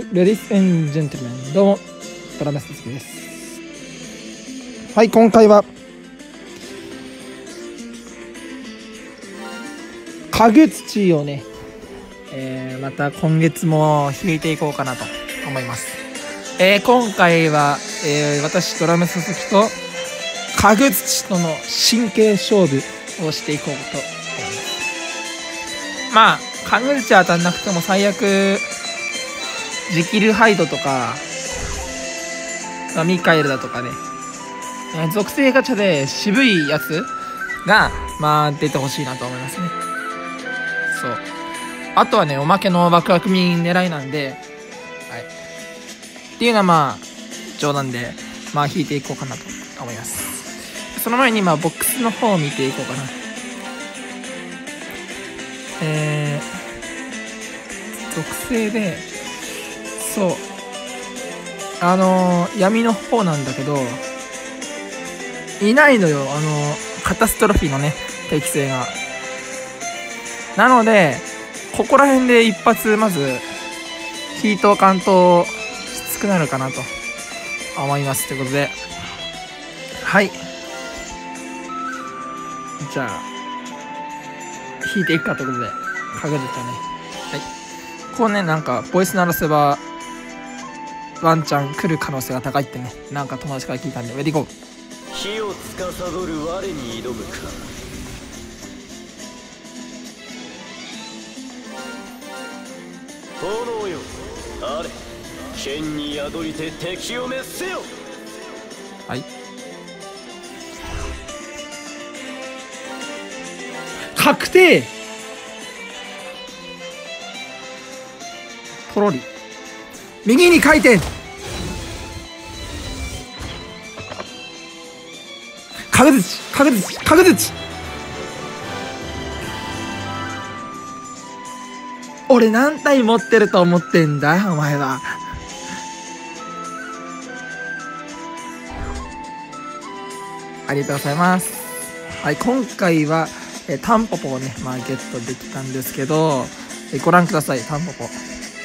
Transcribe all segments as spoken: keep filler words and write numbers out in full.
、レディースエンジェントルメン、どうもドラムス鈴木です。はい、今回は家具土をね、えー、また今月も引いていこうかなと思います。えー、今回は、えー、私ドラム鈴木と家具土との神経勝負をしていこうと思います。まあ家具土当たんなくても最悪ジキルハイドとか、まあ、ミカエルだとかね、えー、属性ガチャで渋いやつがまあ出てほしいなと思いますね。そう、あとはねおまけのワクワク民狙いなんで、はい、っていうのはまあ冗談でまあ引いていこうかなと思います。その前にまあボックスの方を見ていこうかな。えー、属性でそうあのー、闇の方なんだけどいないのよ、あのー、カタストロフィーのね適性が。なのでここら辺で一発まずヒート関東きつくなるかなと思いますということで、はい、じゃあ引いていくかということでかぐるとね、はい、こうねなんかボイス鳴らせばワンチャン来る可能性が高いってね、なんか友達から聞いたんでレディゴー。 火を司る我に挑むか。炎よあれ、剣に宿りて敵を滅せよ。 はい、確定ポロリ右に回転かぐ土かぐ土かぐ土。俺何体持ってると思ってんだお前は。ありがとうございます。はい、今回はえタンポポをねまあゲットできたんですけど、えご覧ください。タンポポ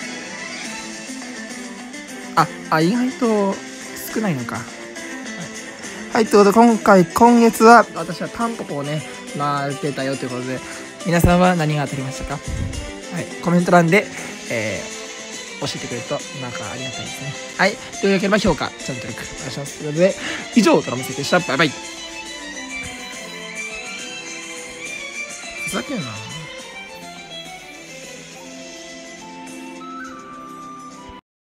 ああ意外と少ないのか。はい、はい、ということで今回今月は私はタンポポをねまあ出たよということで、皆さんは何が当たりましたか。はい、コメント欄で、えー、教えてくれるとなんかありがたいですね。はい、というわけで評価チャンネル登録お願いしますということで、以上ドラムセットでした。バイバイ。ふざけんな。